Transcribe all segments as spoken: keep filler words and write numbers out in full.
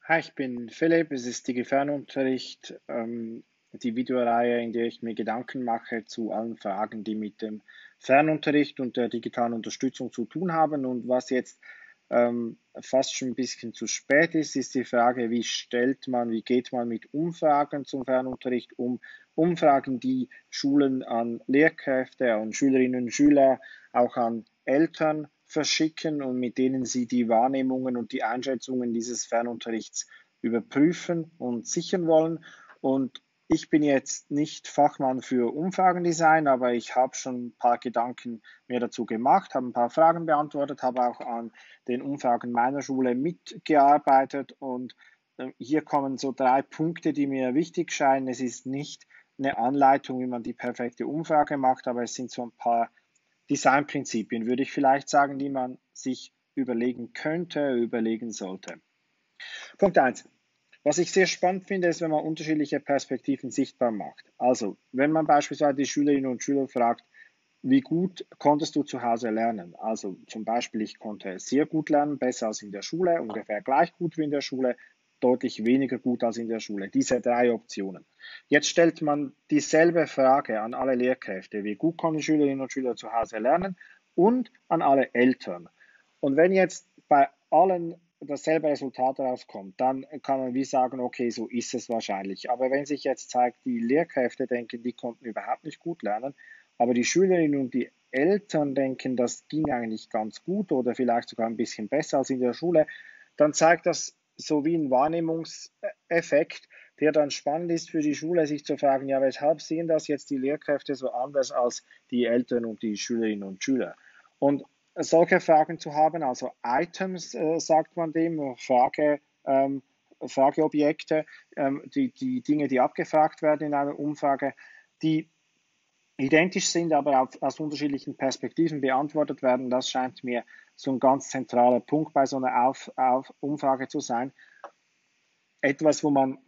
Hi, ich bin Philipp. Es ist Digi-Fernunterricht, ähm, die Videoreihe, in der ich mir Gedanken mache zu allen Fragen, die mit dem Fernunterricht und der digitalen Unterstützung zu tun haben. Und was jetzt ähm, fast schon ein bisschen zu spät ist, ist die Frage, wie stellt man, wie geht man mit Umfragen zum Fernunterricht um? Umfragen, die Schulen an Lehrkräfte, an Schülerinnen und Schüler, auch an Eltern verschicken und mit denen sie die Wahrnehmungen und die Einschätzungen dieses Fernunterrichts überprüfen und sichern wollen. Und ich bin jetzt nicht Fachmann für Umfragendesign, aber ich habe schon ein paar Gedanken mir dazu gemacht, habe ein paar Fragen beantwortet, habe auch an den Umfragen meiner Schule mitgearbeitet und äh, hier kommen so drei Punkte, die mir wichtig scheinen. Es ist nicht eine Anleitung, wie man die perfekte Umfrage macht, aber es sind so ein paar Designprinzipien, würde ich vielleicht sagen, die man sich überlegen könnte, überlegen sollte. Punkt eins. Was ich sehr spannend finde, ist, wenn man unterschiedliche Perspektiven sichtbar macht. Also, wenn man beispielsweise die Schülerinnen und Schüler fragt, wie gut konntest du zu Hause lernen? Also zum Beispiel, ich konnte sehr gut lernen, besser als in der Schule, ungefähr gleich gut wie in der Schule, deutlich weniger gut als in der Schule. Diese drei Optionen. Jetzt stellt man dieselbe Frage an alle Lehrkräfte, wie gut können Schülerinnen und Schüler zu Hause lernen und an alle Eltern. Und wenn jetzt bei allen dasselbe Resultat rauskommt, dann kann man wie sagen, okay, so ist es wahrscheinlich. Aber wenn sich jetzt zeigt, die Lehrkräfte denken, die konnten überhaupt nicht gut lernen, aber die Schülerinnen und die Eltern denken, das ging eigentlich ganz gut oder vielleicht sogar ein bisschen besser als in der Schule, dann zeigt das so wie ein Wahrnehmungseffekt, der dann spannend ist für die Schule, sich zu fragen, ja, weshalb sehen das jetzt die Lehrkräfte so anders als die Eltern und die Schülerinnen und Schüler? Und solche Fragen zu haben, also Items, äh, sagt man dem, Frage, ähm, Frageobjekte, ähm, die, die Dinge, die abgefragt werden in einer Umfrage, die identisch sind, aber auf, aus unterschiedlichen Perspektiven beantwortet werden. Das scheint mir so ein ganz zentraler Punkt bei so einer auf, auf Umfrage zu sein. Etwas, wo man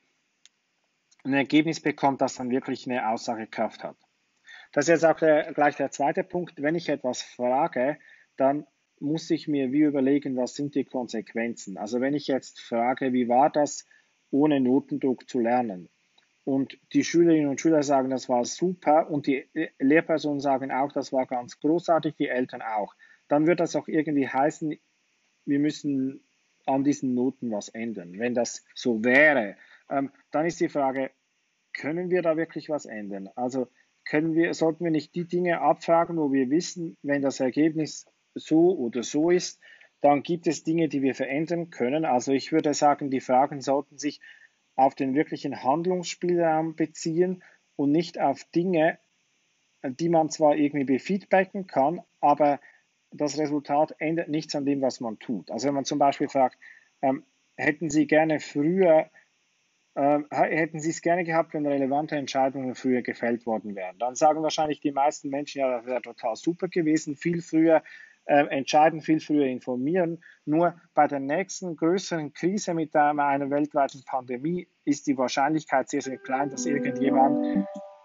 ein Ergebnis bekommt, das dann wirklich eine Aussagekraft hat. Das ist jetzt auch der, gleich der zweite Punkt. Wenn ich etwas frage, dann muss ich mir wie überlegen, was sind die Konsequenzen. Also wenn ich jetzt frage, wie war das, ohne Notendruck zu lernen? Und die Schülerinnen und Schüler sagen, das war super und die Lehrpersonen sagen auch, das war ganz großartig, die Eltern auch. Dann wird das auch irgendwie heißen, wir müssen an diesen Noten was ändern. Wenn das so wäre, ähm, dann ist die Frage, können wir da wirklich was ändern? Also können wir, sollten wir nicht die Dinge abfragen, wo wir wissen, wenn das Ergebnis so oder so ist, dann gibt es Dinge, die wir verändern können. Also ich würde sagen, die Fragen sollten sich auf den wirklichen Handlungsspielraum beziehen und nicht auf Dinge, die man zwar irgendwie befeedbacken kann, aber das Resultat ändert nichts an dem, was man tut. Also wenn man zum Beispiel fragt, ähm, hätten Sie gerne früher ähm, hätten Sie es gerne gehabt, wenn relevante Entscheidungen früher gefällt worden wären? Dann sagen wahrscheinlich die meisten Menschen, ja, das wäre total super gewesen, viel früher äh, entscheiden, viel früher informieren. Nur bei der nächsten größeren Krise mit einer, einer weltweiten Pandemie ist die Wahrscheinlichkeit sehr, sehr klein, dass irgendjemand,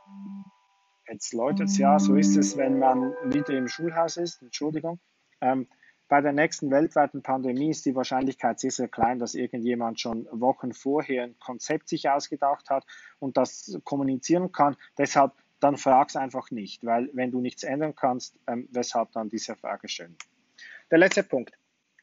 jetzt läutet es ja, so ist es, wenn man wieder im Schulhaus ist, Entschuldigung, ähm, bei der nächsten weltweiten Pandemie ist die Wahrscheinlichkeit sehr, sehr klein, dass irgendjemand schon Wochen vorher ein Konzept sich ausgedacht hat und das kommunizieren kann. Deshalb, dann frag es einfach nicht, weil wenn du nichts ändern kannst, ähm, weshalb dann diese Frage stellen. Der letzte Punkt.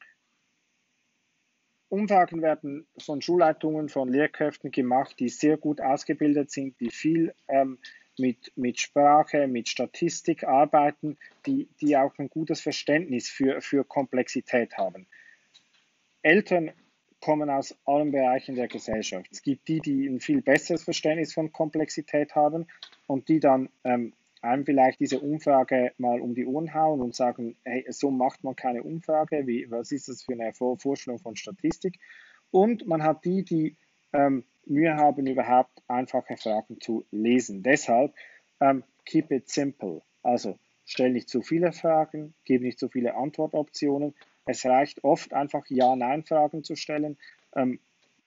Umfragen werden von Schulleitungen, von Lehrkräften gemacht, die sehr gut ausgebildet sind, die viel ähm, mit, mit Sprache, mit Statistik arbeiten, die, die auch ein gutes Verständnis für, für Komplexität haben. Eltern kommen aus allen Bereichen der Gesellschaft. Es gibt die, die ein viel besseres Verständnis von Komplexität haben und die dann ähm, einem vielleicht diese Umfrage mal um die Ohren hauen und sagen, hey, so macht man keine Umfrage, wie, was ist das für eine Vorstellung von Statistik? Und man hat die, die ähm, Mühe haben, überhaupt einfache Fragen zu lesen. Deshalb ähm, keep it simple. Also stell nicht zu viele Fragen, gib nicht zu viele Antwortoptionen. Es reicht oft einfach Ja-Nein-Fragen zu stellen. Ähm,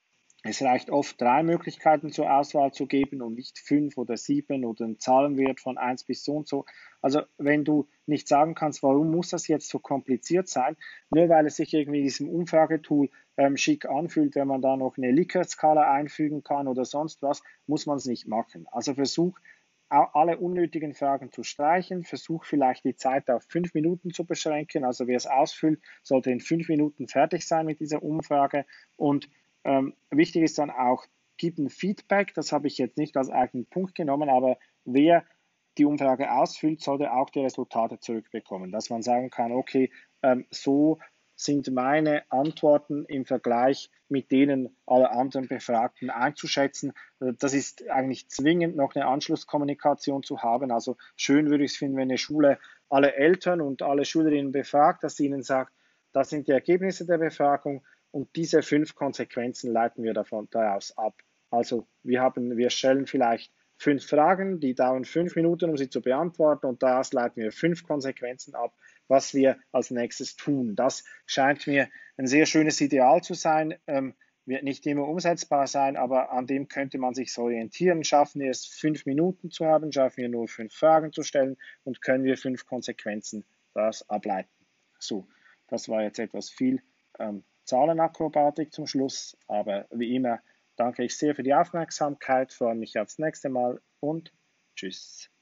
Es reicht oft, drei Möglichkeiten zur Auswahl zu geben und nicht fünf oder sieben oder einen Zahlenwert von eins bis so und so. Also wenn du nicht sagen kannst, warum muss das jetzt so kompliziert sein, nur weil es sich irgendwie in diesem Umfragetool ähm, schick anfühlt, wenn man da noch eine Likert-Skala einfügen kann oder sonst was, muss man es nicht machen. Also versuch alle unnötigen Fragen zu streichen, versuch vielleicht die Zeit auf fünf Minuten zu beschränken. Also wer es ausfüllt, sollte in fünf Minuten fertig sein mit dieser Umfrage. Und ähm, wichtig ist dann auch, gib ein Feedback, das habe ich jetzt nicht als eigenen Punkt genommen, aber wer die Umfrage ausfüllt, sollte auch die Resultate zurückbekommen, dass man sagen kann, okay, ähm, so sind meine Antworten im Vergleich mit denen aller anderen Befragten einzuschätzen. Das ist eigentlich zwingend, noch eine Anschlusskommunikation zu haben. Also schön würde ich es finden, wenn eine Schule alle Eltern und alle Schülerinnen befragt, dass sie ihnen sagt, das sind die Ergebnisse der Befragung und diese fünf Konsequenzen leiten wir davon daraus ab. Also wir haben, wir stellen vielleicht fünf Fragen, die dauern fünf Minuten, um sie zu beantworten und daraus leiten wir fünf Konsequenzen ab, was wir als nächstes tun. Das scheint mir ein sehr schönes Ideal zu sein, ähm, wird nicht immer umsetzbar sein, aber an dem könnte man sich orientieren. Schaffen wir es, fünf Minuten zu haben, schaffen wir nur fünf Fragen zu stellen und können wir fünf Konsequenzen daraus ableiten. So, das war jetzt etwas viel ähm, Zahlenakrobatik zum Schluss, aber wie immer danke ich sehr für die Aufmerksamkeit, freue mich aufs nächste Mal und tschüss.